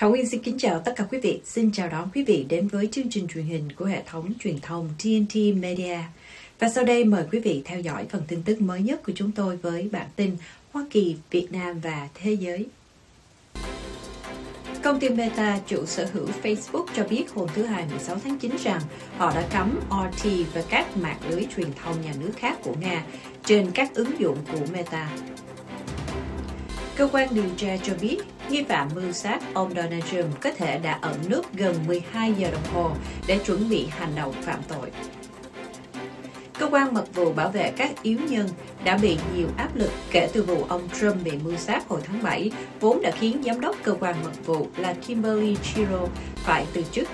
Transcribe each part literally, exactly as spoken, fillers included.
Thảo Nguyên xin kính chào tất cả quý vị. Xin chào đón quý vị đến với chương trình truyền hình của hệ thống truyền thông tê en tê Media. Và sau đây mời quý vị theo dõi phần tin tức mới nhất của chúng tôi với bản tin Hoa Kỳ, Việt Nam và Thế giới. Công ty Meta, chủ sở hữu Facebook, cho biết hôm thứ Hai mười sáu tháng chín rằng họ đã cấm rờ tê và các mạng lưới truyền thông nhà nước khác của Nga trên các ứng dụng của Meta. Cơ quan điều tra cho biết nghi phạm mưu sát ông Donald Trump có thể đã ẩn núp gần mười hai giờ đồng hồ để chuẩn bị hành động phạm tội. Cơ quan mật vụ bảo vệ các yếu nhân đã bị nhiều áp lực kể từ vụ ông Trump bị mưu sát hồi tháng bảy, vốn đã khiến giám đốc cơ quan mật vụ là Kimberly Shiro phải từ chức.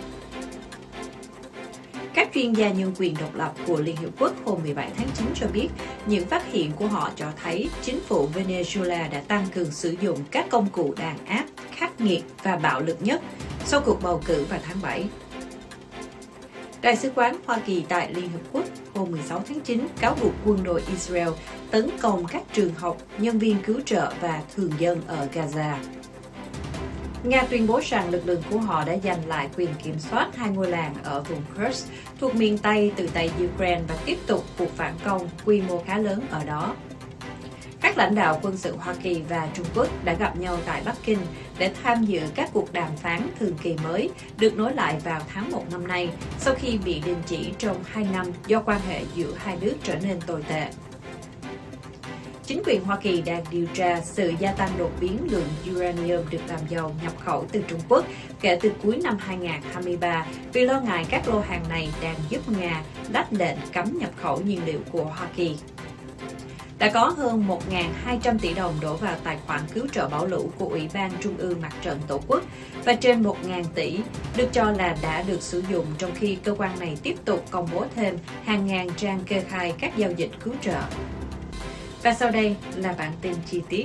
Các chuyên gia nhân quyền độc lập của Liên Hiệp Quốc hôm mười bảy tháng chín cho biết những phát hiện của họ cho thấy chính phủ Venezuela đã tăng cường sử dụng các công cụ đàn áp, khắc nghiệt và bạo lực nhất sau cuộc bầu cử vào tháng bảy. Đại sứ quán Hoa Kỳ tại Liên Hợp Quốc hôm mười sáu tháng chín cáo buộc quân đội Israel tấn công các trường học, nhân viên cứu trợ và thường dân ở Gaza. Nga tuyên bố rằng lực lượng của họ đã giành lại quyền kiểm soát hai ngôi làng ở vùng Kursk thuộc miền Tây từ tay Ukraine và tiếp tục cuộc phản công quy mô khá lớn ở đó. Các lãnh đạo quân sự Hoa Kỳ và Trung Quốc đã gặp nhau tại Bắc Kinh để tham dự các cuộc đàm phán thường kỳ mới được nối lại vào tháng một năm nay sau khi bị đình chỉ trong hai năm do quan hệ giữa hai nước trở nên tồi tệ. Chính quyền Hoa Kỳ đang điều tra sự gia tăng đột biến lượng uranium được làm giàu nhập khẩu từ Trung Quốc kể từ cuối năm hai nghìn không trăm hai mươi ba vì lo ngại các lô hàng này đang giúp Nga lách lệnh cấm nhập khẩu nhiên liệu của Hoa Kỳ. Đã có hơn một nghìn hai trăm tỷ đồng đổ vào tài khoản cứu trợ bão lũ của Ủy ban Trung ương Mặt trận Tổ quốc và trên một nghìn tỷ được cho là đã được sử dụng trong khi cơ quan này tiếp tục công bố thêm hàng ngàn trang kê khai các giao dịch cứu trợ. Và sau đây là bản tin chi tiết.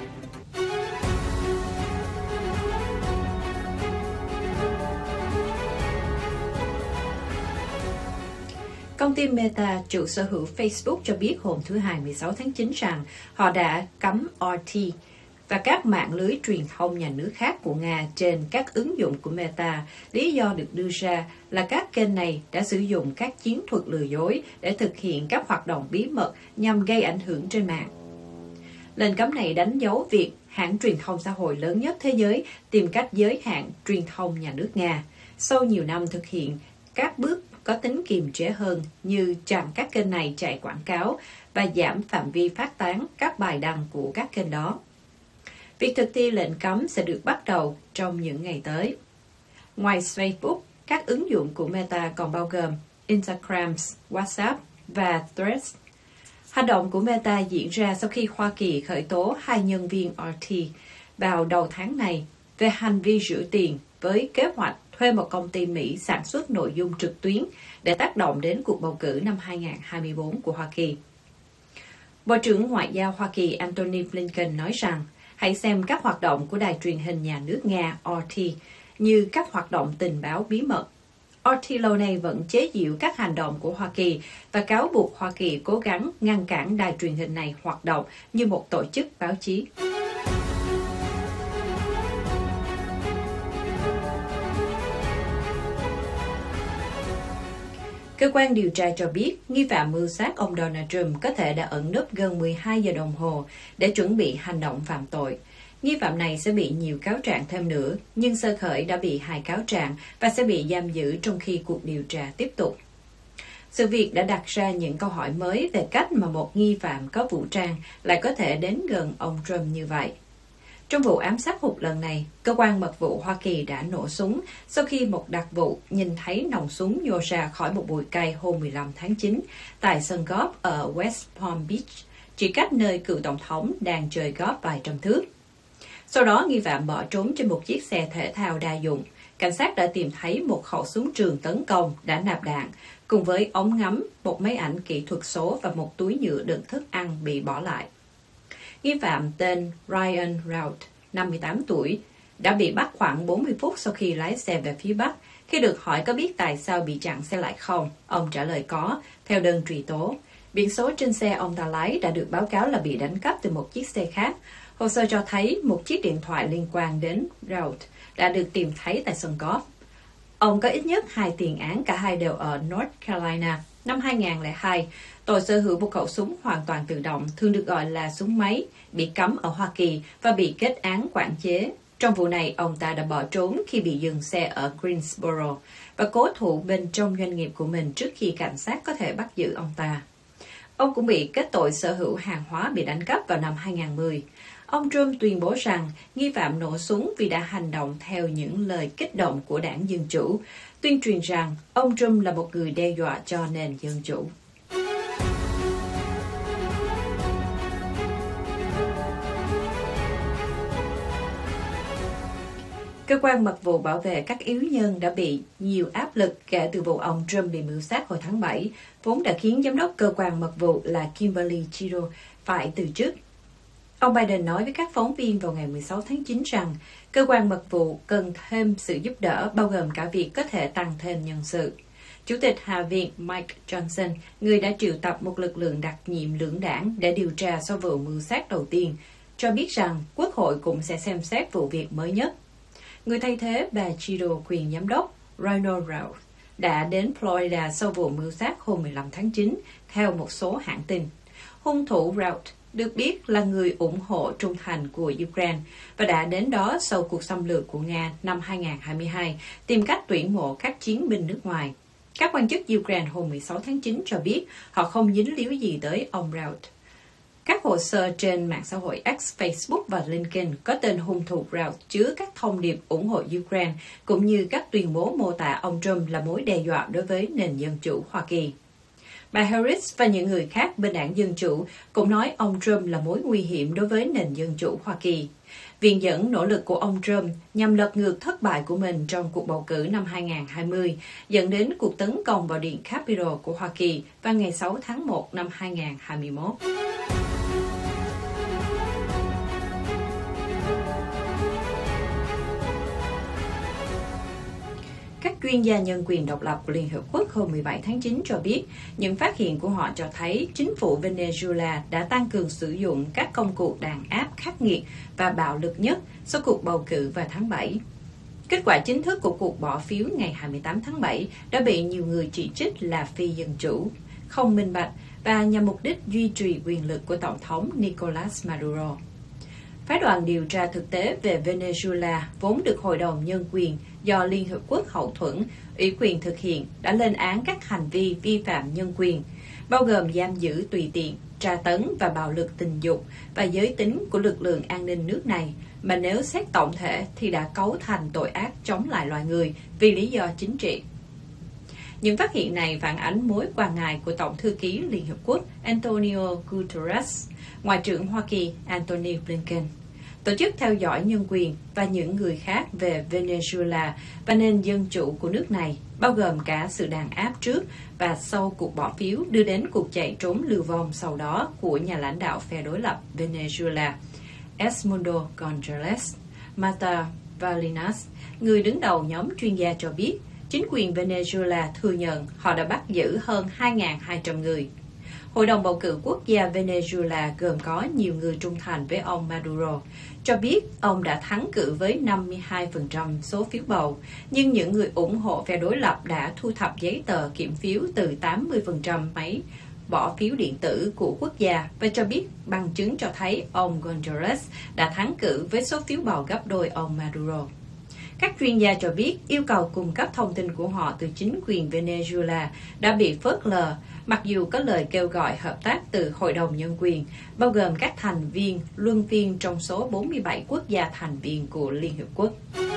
Công ty Meta, chủ sở hữu Facebook, cho biết hôm thứ Hai mười sáu tháng chín rằng họ đã cấm rờ tê và các mạng lưới truyền thông nhà nước khác của Nga trên các ứng dụng của Meta. Lý do được đưa ra là các kênh này đã sử dụng các chiến thuật lừa dối để thực hiện các hoạt động bí mật nhằm gây ảnh hưởng trên mạng. Lệnh cấm này đánh dấu việc hãng truyền thông xã hội lớn nhất thế giới tìm cách giới hạn truyền thông nhà nước Nga sau nhiều năm thực hiện các bước có tính kiềm chế hơn như chặn các kênh này chạy quảng cáo và giảm phạm vi phát tán các bài đăng của các kênh đó. Việc thực thi lệnh cấm sẽ được bắt đầu trong những ngày tới. Ngoài Facebook, các ứng dụng của Meta còn bao gồm Instagram, WhatsApp và Threads. Hành động của Meta diễn ra sau khi Hoa Kỳ khởi tố hai nhân viên rờ tê vào đầu tháng này về hành vi rửa tiền với kế hoạch thuê một công ty Mỹ sản xuất nội dung trực tuyến để tác động đến cuộc bầu cử năm hai nghìn không trăm hai mươi tư của Hoa Kỳ. Bộ trưởng Ngoại giao Hoa Kỳ Antony Blinken nói rằng hãy xem các hoạt động của đài truyền hình nhà nước Nga rờ tê như các hoạt động tình báo bí mật. rờ tê lâu nay vẫn chế giễu các hành động của Hoa Kỳ và cáo buộc Hoa Kỳ cố gắng ngăn cản đài truyền hình này hoạt động như một tổ chức báo chí. Cơ quan điều tra cho biết nghi phạm mưu sát ông Donald Trump có thể đã ẩn núp gần mười hai giờ đồng hồ để chuẩn bị hành động phạm tội. Nghi phạm này sẽ bị nhiều cáo trạng thêm nữa, nhưng sơ khởi đã bị hai cáo trạng và sẽ bị giam giữ trong khi cuộc điều tra tiếp tục. Sự việc đã đặt ra những câu hỏi mới về cách mà một nghi phạm có vũ trang lại có thể đến gần ông Trump như vậy. Trong vụ ám sát hụt lần này, cơ quan mật vụ Hoa Kỳ đã nổ súng sau khi một đặc vụ nhìn thấy nòng súng nhô ra khỏi một bụi cây hôm mười lăm tháng chín tại sân golf ở West Palm Beach, chỉ cách nơi cựu tổng thống đang chơi golf vài trăm thước. Sau đó, nghi phạm bỏ trốn trên một chiếc xe thể thao đa dụng. Cảnh sát đã tìm thấy một khẩu súng trường tấn công đã nạp đạn, cùng với ống ngắm, một máy ảnh kỹ thuật số và một túi nhựa đựng thức ăn bị bỏ lại. Nghi phạm tên Ryan Routh, năm mươi tám tuổi, đã bị bắt khoảng bốn mươi phút sau khi lái xe về phía Bắc. Khi được hỏi có biết tại sao bị chặn xe lại không, ông trả lời có, theo đơn truy tố. Biển số trên xe ông ta lái đã được báo cáo là bị đánh cắp từ một chiếc xe khác. Hồ sơ cho thấy một chiếc điện thoại liên quan đến Routh đã được tìm thấy tại sân golf. Ông có ít nhất hai tiền án, cả hai đều ở North Carolina. Năm hai nghìn không trăm lẻ hai, tội sở hữu một khẩu súng hoàn toàn tự động, thường được gọi là súng máy, bị cấm ở Hoa Kỳ và bị kết án quản chế. Trong vụ này, ông ta đã bỏ trốn khi bị dừng xe ở Greensboro và cố thủ bên trong doanh nghiệp của mình trước khi cảnh sát có thể bắt giữ ông ta. Ông cũng bị kết tội sở hữu hàng hóa bị đánh cắp vào năm hai nghìn không trăm mười. Ông Trump tuyên bố rằng nghi phạm nổ súng vì đã hành động theo những lời kích động của đảng Dân Chủ, tuyên truyền rằng ông Trump là một người đe dọa cho nền dân chủ. Cơ quan mật vụ bảo vệ các yếu nhân đã bị nhiều áp lực kể từ vụ ông Trump bị mưu sát hồi tháng bảy, vốn đã khiến giám đốc cơ quan mật vụ là Kimberly Chiro phải từ chức. Ông Biden nói với các phóng viên vào ngày mười sáu tháng chín rằng cơ quan mật vụ cần thêm sự giúp đỡ, bao gồm cả việc có thể tăng thêm nhân sự. Chủ tịch Hạ viện Mike Johnson, người đã triệu tập một lực lượng đặc nhiệm lưỡng đảng để điều tra sau vụ mưu sát đầu tiên, cho biết rằng Quốc hội cũng sẽ xem xét vụ việc mới nhất. Người thay thế bà Chiro, quyền giám đốc Rhino Routh, đã đến Florida sau vụ mưu sát hôm mười lăm tháng chín, theo một số hãng tin. Hung thủ Routh được biết là người ủng hộ trung thành của Ukraine và đã đến đó sau cuộc xâm lược của Nga năm hai nghìn không trăm hai mươi hai, tìm cách tuyển mộ các chiến binh nước ngoài. Các quan chức Ukraine hôm mười sáu tháng chín cho biết họ không dính líu gì tới ông Routh. Các hồ sơ trên mạng xã hội X, Facebook và LinkedIn có tên hung thủ Routh chứa các thông điệp ủng hộ Ukraine, cũng như các tuyên bố mô tả ông Trump là mối đe dọa đối với nền dân chủ Hoa Kỳ. Bà Harris và những người khác bên đảng Dân Chủ cũng nói ông Trump là mối nguy hiểm đối với nền dân chủ Hoa Kỳ. Viện dẫn nỗ lực của ông Trump nhằm lật ngược thất bại của mình trong cuộc bầu cử năm hai nghìn không trăm hai mươi, dẫn đến cuộc tấn công vào Điện Capitol của Hoa Kỳ vào ngày sáu tháng một năm hai nghìn không trăm hai mươi mốt. Các chuyên gia nhân quyền độc lập của Liên Hợp Quốc hôm mười bảy tháng chín cho biết, những phát hiện của họ cho thấy chính phủ Venezuela đã tăng cường sử dụng các công cụ đàn áp khắc nghiệt và bạo lực nhất sau cuộc bầu cử vào tháng bảy. Kết quả chính thức của cuộc bỏ phiếu ngày hai mươi tám tháng bảy đã bị nhiều người chỉ trích là phi dân chủ, không minh bạch và nhằm mục đích duy trì quyền lực của Tổng thống Nicolas Maduro. Phái đoàn điều tra thực tế về Venezuela, vốn được Hội đồng Nhân quyền do Liên Hợp Quốc hậu thuẫn, ủy quyền thực hiện, đã lên án các hành vi vi phạm nhân quyền, bao gồm giam giữ tùy tiện, tra tấn và bạo lực tình dục và giới tính của lực lượng an ninh nước này, mà nếu xét tổng thể thì đã cấu thành tội ác chống lại loài người vì lý do chính trị. Những phát hiện này phản ánh mối quan ngại của Tổng thư ký Liên Hợp Quốc Antonio Guterres, Ngoại trưởng Hoa Kỳ Antony Blinken, Tổ chức theo dõi nhân quyền và những người khác về Venezuela và nền dân chủ của nước này, bao gồm cả sự đàn áp trước và sau cuộc bỏ phiếu đưa đến cuộc chạy trốn lưu vong sau đó của nhà lãnh đạo phe đối lập Venezuela Edmundo González. Marta Valinas, người đứng đầu nhóm chuyên gia cho biết, chính quyền Venezuela thừa nhận họ đã bắt giữ hơn hai nghìn hai trăm người. Hội đồng bầu cử quốc gia Venezuela gồm có nhiều người trung thành với ông Maduro, cho biết ông đã thắng cử với năm mươi hai phần trăm số phiếu bầu, nhưng những người ủng hộ phe đối lập đã thu thập giấy tờ kiểm phiếu từ tám mươi phần trăm máy bỏ phiếu điện tử của quốc gia và cho biết bằng chứng cho thấy ông González đã thắng cử với số phiếu bầu gấp đôi ông Maduro. Các chuyên gia cho biết yêu cầu cung cấp thông tin của họ từ chính quyền Venezuela đã bị phớt lờ, mặc dù có lời kêu gọi hợp tác từ Hội đồng Nhân quyền, bao gồm các thành viên luân phiên trong số bốn mươi bảy quốc gia thành viên của Liên Hợp Quốc.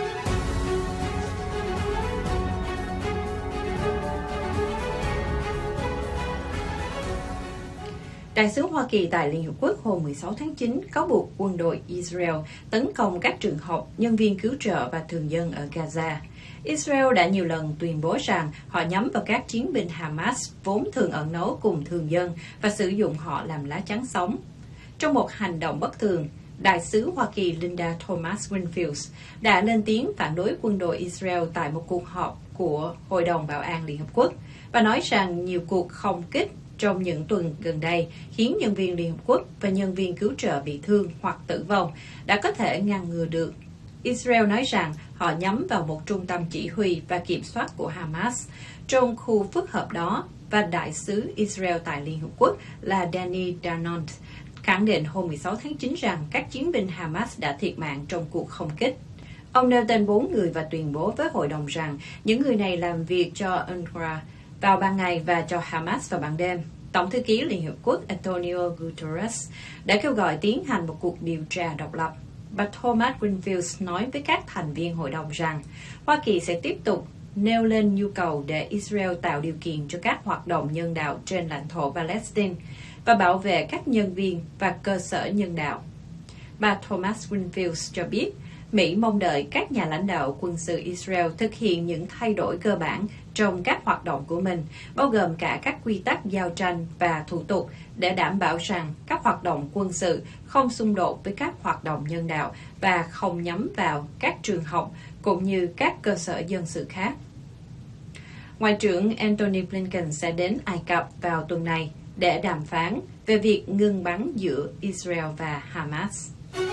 Đại sứ Hoa Kỳ tại Liên Hợp Quốc hôm mười sáu tháng chín cáo buộc quân đội Israel tấn công các trường học, nhân viên cứu trợ và thường dân ở Gaza. Israel đã nhiều lần tuyên bố rằng họ nhắm vào các chiến binh Hamas vốn thường ẩn náu cùng thường dân và sử dụng họ làm lá chắn sống. Trong một hành động bất thường, Đại sứ Hoa Kỳ Linda Thomas Greenfield đã lên tiếng phản đối quân đội Israel tại một cuộc họp của Hội đồng Bảo an Liên Hợp Quốc và nói rằng nhiều cuộc không kích trong những tuần gần đây khiến nhân viên Liên Hợp Quốc và nhân viên cứu trợ bị thương hoặc tử vong đã có thể ngăn ngừa được. Israel nói rằng họ nhắm vào một trung tâm chỉ huy và kiểm soát của Hamas trong khu phức hợp đó, và đại sứ Israel tại Liên Hợp Quốc là Danny Danon khẳng định hôm mười sáu tháng chín rằng các chiến binh Hamas đã thiệt mạng trong cuộc không kích. Ông nêu tên bốn người và tuyên bố với hội đồng rằng những người này làm việc cho u en rờ a vào ban ngày và cho Hamas vào ban đêm. Tổng thư ký Liên Hợp Quốc Antonio Guterres đã kêu gọi tiến hành một cuộc điều tra độc lập. Bà Thomas Greenfield nói với các thành viên hội đồng rằng Hoa Kỳ sẽ tiếp tục nêu lên nhu cầu để Israel tạo điều kiện cho các hoạt động nhân đạo trên lãnh thổ Palestine và bảo vệ các nhân viên và cơ sở nhân đạo. Bà Thomas Greenfield cho biết Mỹ mong đợi các nhà lãnh đạo quân sự Israel thực hiện những thay đổi cơ bản trong các hoạt động của mình, bao gồm cả các quy tắc giao tranh và thủ tục để đảm bảo rằng các hoạt động quân sự không xung đột với các hoạt động nhân đạo và không nhắm vào các trường học cũng như các cơ sở dân sự khác. Ngoại trưởng Antony Blinken sẽ đến Ai Cập vào tuần này để đàm phán về việc ngừng bắn giữa Israel và Hamas.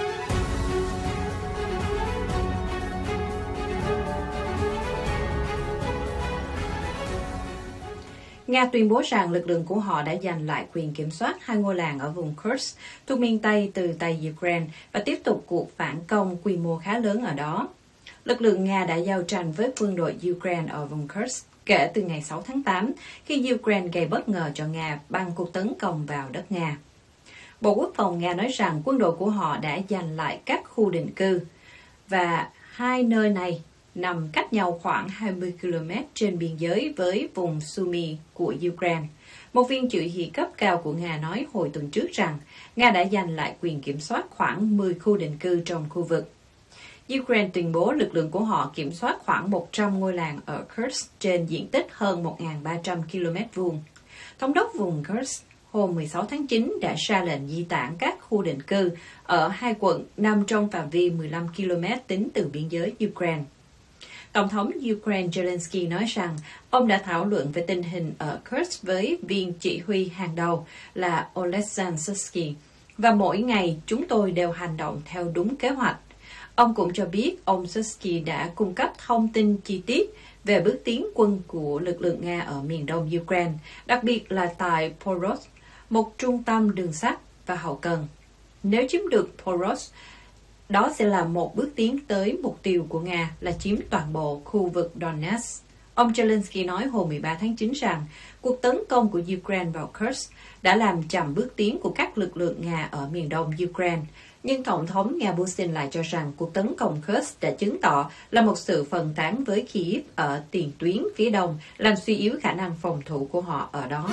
Nga tuyên bố rằng lực lượng của họ đã giành lại quyền kiểm soát hai ngôi làng ở vùng Kursk thuộc miền Tây từ tay Ukraine và tiếp tục cuộc phản công quy mô khá lớn ở đó. Lực lượng Nga đã giao tranh với quân đội Ukraine ở vùng Kursk kể từ ngày sáu tháng tám, khi Ukraine gây bất ngờ cho Nga bằng cuộc tấn công vào đất Nga. Bộ Quốc phòng Nga nói rằng quân đội của họ đã giành lại các khu định cư, và hai nơi này nằm cách nhau khoảng hai mươi ki lô mét trên biên giới với vùng Sumy của Ukraine. Một viên chỉ huy cấp cao của Nga nói hồi tuần trước rằng Nga đã giành lại quyền kiểm soát khoảng mười khu định cư trong khu vực. Ukraine tuyên bố lực lượng của họ kiểm soát khoảng một trăm ngôi làng ở Kursk trên diện tích hơn một nghìn ba trăm ki lô mét vuông. Thống đốc vùng Kursk hôm mười sáu tháng chín đã ra lệnh di tản các khu định cư ở hai quận nằm trong phạm vi mười lăm ki lô mét tính từ biên giới Ukraine. Tổng thống Ukraine Zelensky nói rằng ông đã thảo luận về tình hình ở Kursk với viên chỉ huy hàng đầu là Oleksandr Syrsky, và mỗi ngày chúng tôi đều hành động theo đúng kế hoạch. Ông cũng cho biết ông Syrsky đã cung cấp thông tin chi tiết về bước tiến quân của lực lượng Nga ở miền đông Ukraine, đặc biệt là tại Poros, một trung tâm đường sắt và hậu cần. Nếu chiếm được Poros, đó sẽ là một bước tiến tới mục tiêu của Nga là chiếm toàn bộ khu vực Donetsk. Ông Zelensky nói hôm mười ba tháng chín rằng cuộc tấn công của Ukraine vào Kursk đã làm chậm bước tiến của các lực lượng Nga ở miền đông Ukraine. Nhưng Tổng thống Nga Putin lại cho rằng cuộc tấn công Kursk đã chứng tỏ là một sự phân tán với Kyiv ở tiền tuyến phía đông, làm suy yếu khả năng phòng thủ của họ ở đó.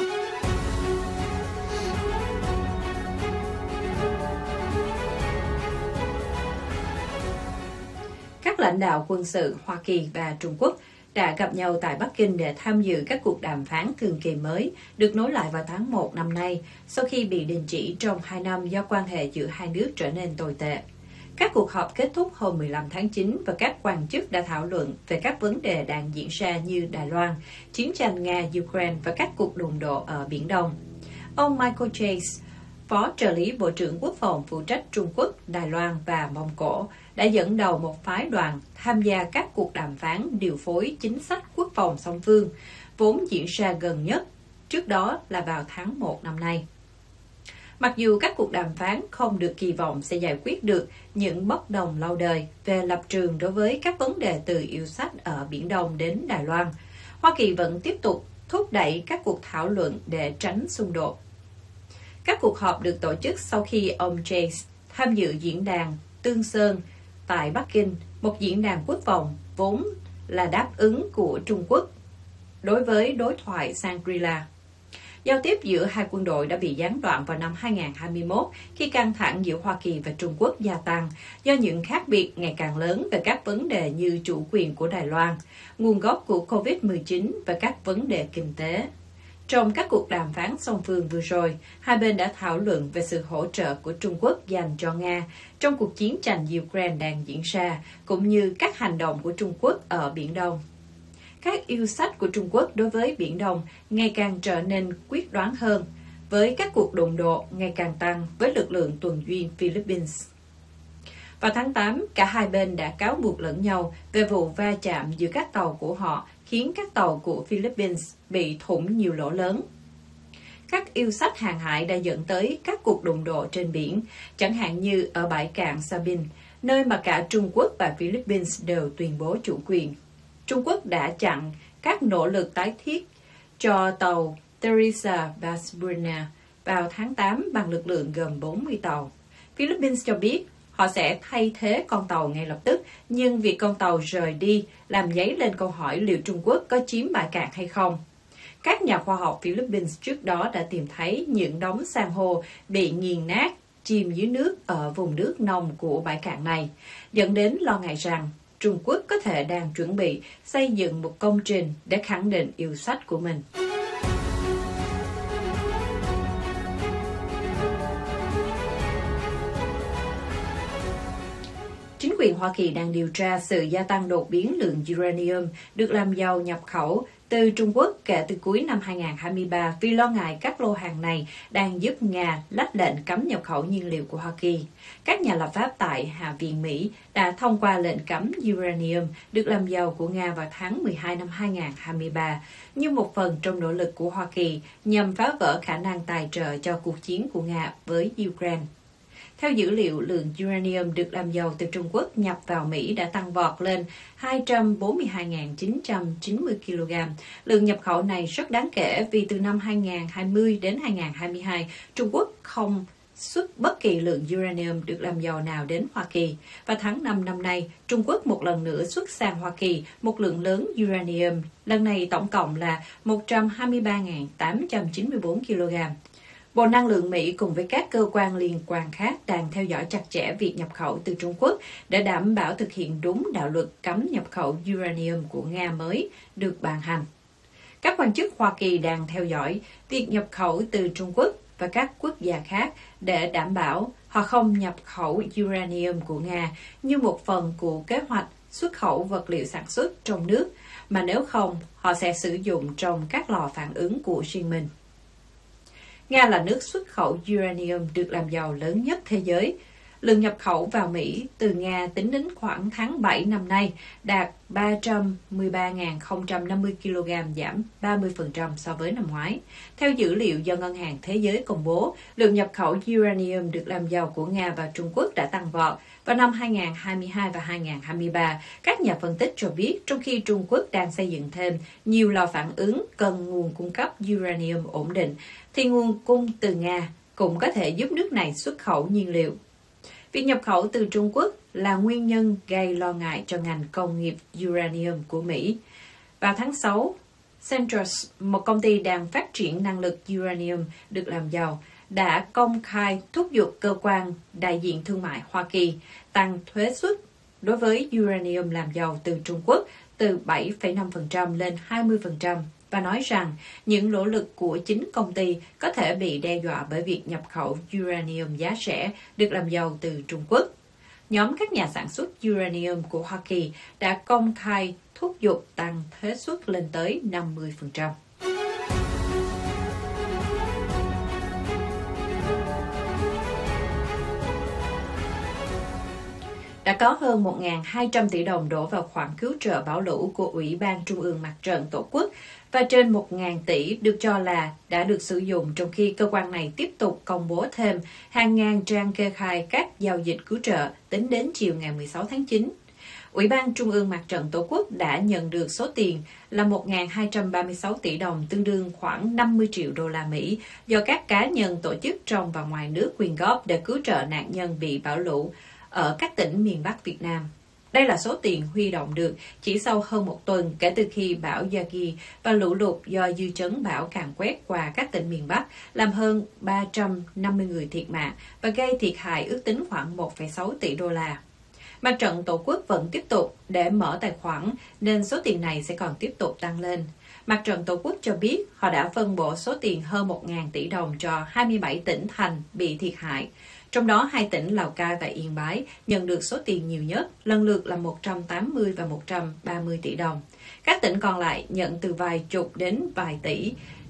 Các lãnh đạo quân sự Hoa Kỳ và Trung Quốc đã gặp nhau tại Bắc Kinh để tham dự các cuộc đàm phán thường kỳ mới được nối lại vào tháng một năm nay, sau khi bị đình chỉ trong hai năm do quan hệ giữa hai nước trở nên tồi tệ. Các cuộc họp kết thúc hôm mười lăm tháng chín và các quan chức đã thảo luận về các vấn đề đang diễn ra như Đài Loan, chiến tranh Nga-Ukraine và các cuộc đụng độ ở Biển Đông. Ông Michael Chase, Phó trợ lý Bộ trưởng Quốc phòng phụ trách Trung Quốc, Đài Loan và Mông Cổ, đã dẫn đầu một phái đoàn tham gia các cuộc đàm phán điều phối chính sách quốc phòng song phương, vốn diễn ra gần nhất, trước đó là vào tháng một năm nay. Mặc dù các cuộc đàm phán không được kỳ vọng sẽ giải quyết được những bất đồng lâu đời về lập trường đối với các vấn đề từ yêu sách ở Biển Đông đến Đài Loan, Hoa Kỳ vẫn tiếp tục thúc đẩy các cuộc thảo luận để tránh xung đột. Các cuộc họp được tổ chức sau khi ông Chase tham dự diễn đàn Tương Sơn tại Bắc Kinh, một diễn đàn quốc phòng vốn là đáp ứng của Trung Quốc đối với đối thoại Shangri-La. Giao tiếp giữa hai quân đội đã bị gián đoạn vào năm hai nghìn không trăm hai mươi mốt khi căng thẳng giữa Hoa Kỳ và Trung Quốc gia tăng do những khác biệt ngày càng lớn về các vấn đề như chủ quyền của Đài Loan, nguồn gốc của covid mười chín và các vấn đề kinh tế. Trong các cuộc đàm phán song phương vừa rồi, hai bên đã thảo luận về sự hỗ trợ của Trung Quốc dành cho Nga trong cuộc chiến tranh Ukraine đang diễn ra, cũng như các hành động của Trung Quốc ở Biển Đông. Các yêu sách của Trung Quốc đối với Biển Đông ngày càng trở nên quyết đoán hơn, với các cuộc đụng độ ngày càng tăng với lực lượng tuần duyên Philippines. Vào tháng tám, cả hai bên đã cáo buộc lẫn nhau về vụ va chạm giữa các tàu của họ, khiến các tàu của Philippines bị thủng nhiều lỗ lớn. Các yêu sách hàng hải đã dẫn tới các cuộc đụng độ trên biển, chẳng hạn như ở bãi cạn Sabine, nơi mà cả Trung Quốc và Philippines đều tuyên bố chủ quyền. Trung Quốc đã chặn các nỗ lực tái thiết cho tàu Teresa Basburna vào tháng tám bằng lực lượng gồm bốn mươi tàu. Philippines cho biết họ sẽ thay thế con tàu ngay lập tức, nhưng việc con tàu rời đi làm dấy lên câu hỏi liệu Trung Quốc có chiếm bãi cạn hay không. Các nhà khoa học Philippines trước đó đã tìm thấy những đống san hô bị nghiền nát chìm dưới nước ở vùng nước nông của bãi cạn này, dẫn đến lo ngại rằng Trung Quốc có thể đang chuẩn bị xây dựng một công trình để khẳng định yêu sách của mình. Chính quyền Hoa Kỳ đang điều tra sự gia tăng đột biến lượng uranium được làm giàu nhập khẩu từ Trung Quốc kể từ cuối năm hai nghìn không trăm hai mươi ba vì lo ngại các lô hàng này đang giúp Nga lách lệnh cấm nhập khẩu nhiên liệu của Hoa Kỳ. Các nhà lập pháp tại Hạ viện Mỹ đã thông qua lệnh cấm uranium được làm giàu của Nga vào tháng mười hai năm hai nghìn không trăm hai mươi ba như một phần trong nỗ lực của Hoa Kỳ nhằm phá vỡ khả năng tài trợ cho cuộc chiến của Nga với Ukraine. Theo dữ liệu, lượng uranium được làm giàu từ Trung Quốc nhập vào Mỹ đã tăng vọt lên hai trăm bốn mươi hai nghìn chín trăm chín mươi ki lô gam. Lượng nhập khẩu này rất đáng kể vì từ năm hai nghìn không trăm hai mươi đến hai nghìn không trăm hai mươi hai, Trung Quốc không xuất bất kỳ lượng uranium được làm giàu nào đến Hoa Kỳ. Và tháng năm năm nay, Trung Quốc một lần nữa xuất sang Hoa Kỳ một lượng lớn uranium. Lần này tổng cộng là một trăm hai mươi ba nghìn tám trăm chín mươi tư ki lô gam. Bộ Năng lượng Mỹ cùng với các cơ quan liên quan khác đang theo dõi chặt chẽ việc nhập khẩu từ Trung Quốc để đảm bảo thực hiện đúng đạo luật cấm nhập khẩu uranium của Nga mới được ban hành. Các quan chức Hoa Kỳ đang theo dõi việc nhập khẩu từ Trung Quốc và các quốc gia khác để đảm bảo họ không nhập khẩu uranium của Nga như một phần của kế hoạch xuất khẩu vật liệu sản xuất trong nước, mà nếu không, họ sẽ sử dụng trong các lò phản ứng của riêng mình. Nga là nước xuất khẩu uranium được làm giàu lớn nhất thế giới. Lượng nhập khẩu vào Mỹ từ Nga tính đến khoảng tháng bảy năm nay đạt ba trăm mười ba nghìn không trăm năm mươi ki lô gam, giảm ba mươi phần trăm so với năm ngoái. Theo dữ liệu do Ngân hàng Thế giới công bố, lượng nhập khẩu uranium được làm giàu của Nga và Trung Quốc đã tăng vọt. Vào năm hai nghìn không trăm hai mươi hai và hai nghìn không trăm hai mươi ba, các nhà phân tích cho biết trong khi Trung Quốc đang xây dựng thêm nhiều lò phản ứng cần nguồn cung cấp uranium ổn định, thì nguồn cung từ Nga cũng có thể giúp nước này xuất khẩu nhiên liệu. Việc nhập khẩu từ Trung Quốc là nguyên nhân gây lo ngại cho ngành công nghiệp uranium của Mỹ. Vào tháng sáu, Centrus, một công ty đang phát triển năng lực uranium được làm giàu, đã công khai thúc giục cơ quan đại diện thương mại Hoa Kỳ tăng thuế suất đối với uranium làm giàu từ Trung Quốc từ bảy phẩy năm phần trăm lên hai mươi phần trăm và nói rằng những nỗ lực của chính công ty có thể bị đe dọa bởi việc nhập khẩu uranium giá rẻ được làm giàu từ Trung Quốc. Nhóm các nhà sản xuất uranium của Hoa Kỳ đã công khai thúc giục tăng thuế suất lên tới năm mươi phần trăm. Đã có hơn một nghìn hai trăm tỷ đồng đổ vào khoản cứu trợ bão lũ của Ủy ban Trung ương Mặt trận Tổ quốc và trên một nghìn tỷ được cho là đã được sử dụng, trong khi cơ quan này tiếp tục công bố thêm hàng ngàn trang kê khai các giao dịch cứu trợ tính đến chiều ngày mười sáu tháng chín. Ủy ban Trung ương Mặt trận Tổ quốc đã nhận được số tiền là một nghìn hai trăm ba mươi sáu tỷ đồng, tương đương khoảng năm mươi triệu đô la Mỹ, do các cá nhân tổ chức trong và ngoài nước quyên góp để cứu trợ nạn nhân bị bão lũ ở các tỉnh miền Bắc Việt Nam. Đây là số tiền huy động được chỉ sau hơn một tuần kể từ khi bão Yagi và lũ lụt do dư chấn bão càn quét qua các tỉnh miền Bắc, làm hơn ba trăm năm mươi người thiệt mạng và gây thiệt hại ước tính khoảng một phẩy sáu tỷ đô la. Mặt trận Tổ quốc vẫn tiếp tục để mở tài khoản nên số tiền này sẽ còn tiếp tục tăng lên. Mặt trận Tổ quốc cho biết họ đã phân bổ số tiền hơn một nghìn tỷ đồng cho hai mươi bảy tỉnh thành bị thiệt hại. Trong đó, hai tỉnh Lào Cai và Yên Bái nhận được số tiền nhiều nhất, lần lượt là một trăm tám mươi và một trăm ba mươi tỷ đồng. Các tỉnh còn lại nhận từ vài chục đến vài tỷ.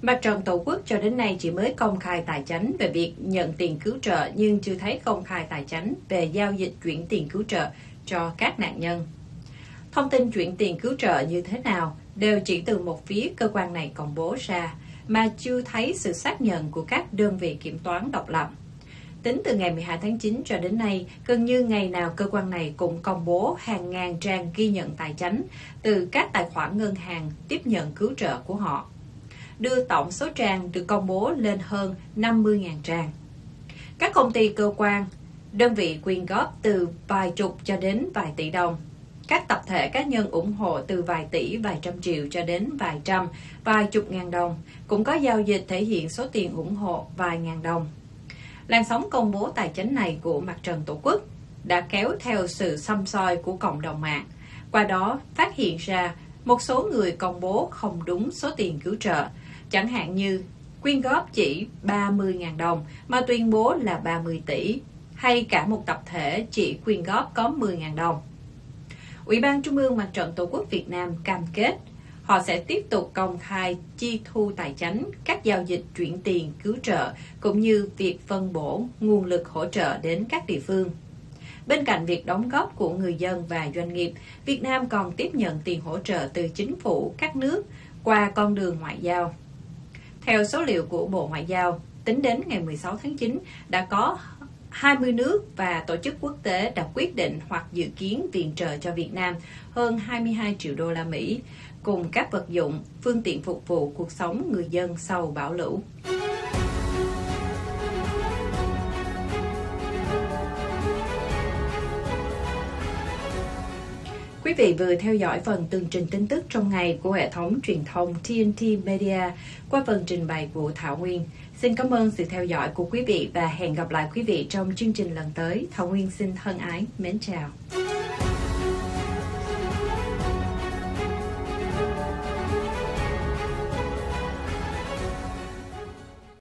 Mặt trận Tổ quốc cho đến nay chỉ mới công khai tài chánh về việc nhận tiền cứu trợ nhưng chưa thấy công khai tài chánh về giao dịch chuyển tiền cứu trợ cho các nạn nhân. Thông tin chuyển tiền cứu trợ như thế nào đều chỉ từ một phía cơ quan này công bố ra, mà chưa thấy sự xác nhận của các đơn vị kiểm toán độc lập. Tính từ ngày mười hai tháng chín cho đến nay, gần như ngày nào cơ quan này cũng công bố hàng ngàn trang ghi nhận tài chánh từ các tài khoản ngân hàng tiếp nhận cứu trợ của họ, đưa tổng số trang được công bố lên hơn năm mươi nghìn trang. Các công ty cơ quan, đơn vị quyên góp từ vài chục cho đến vài tỷ đồng. Các tập thể cá nhân ủng hộ từ vài tỷ, vài trăm triệu cho đến vài trăm, vài chục ngàn đồng, cũng có giao dịch thể hiện số tiền ủng hộ vài ngàn đồng. Làn sóng công bố tài chánh này của Mặt trận Tổ quốc đã kéo theo sự săm soi của cộng đồng mạng. Qua đó phát hiện ra một số người công bố không đúng số tiền cứu trợ, chẳng hạn như quyên góp chỉ ba mươi nghìn đồng mà tuyên bố là ba mươi tỷ, hay cả một tập thể chỉ quyên góp có mười nghìn đồng. Ủy ban Trung ương Mặt trận Tổ quốc Việt Nam cam kết họ sẽ tiếp tục công khai chi thu tài chánh, các giao dịch chuyển tiền cứu trợ cũng như việc phân bổ nguồn lực hỗ trợ đến các địa phương. Bên cạnh việc đóng góp của người dân và doanh nghiệp, Việt Nam còn tiếp nhận tiền hỗ trợ từ chính phủ các nước qua con đường ngoại giao. Theo số liệu của Bộ Ngoại giao, tính đến ngày mười sáu tháng chín đã có hai mươi nước và tổ chức quốc tế đã quyết định hoặc dự kiến viện trợ cho Việt Nam hơn hai mươi hai triệu đô la Mỹ, cùng các vật dụng, phương tiện phục vụ cuộc sống người dân sau bão lũ. Quý vị vừa theo dõi phần tường trình tin tức trong ngày của hệ thống truyền thông T N T Media qua phần trình bày của Thảo Nguyên. Xin cảm ơn sự theo dõi của quý vị và hẹn gặp lại quý vị trong chương trình lần tới. Thảo Nguyên xin thân ái mến chào.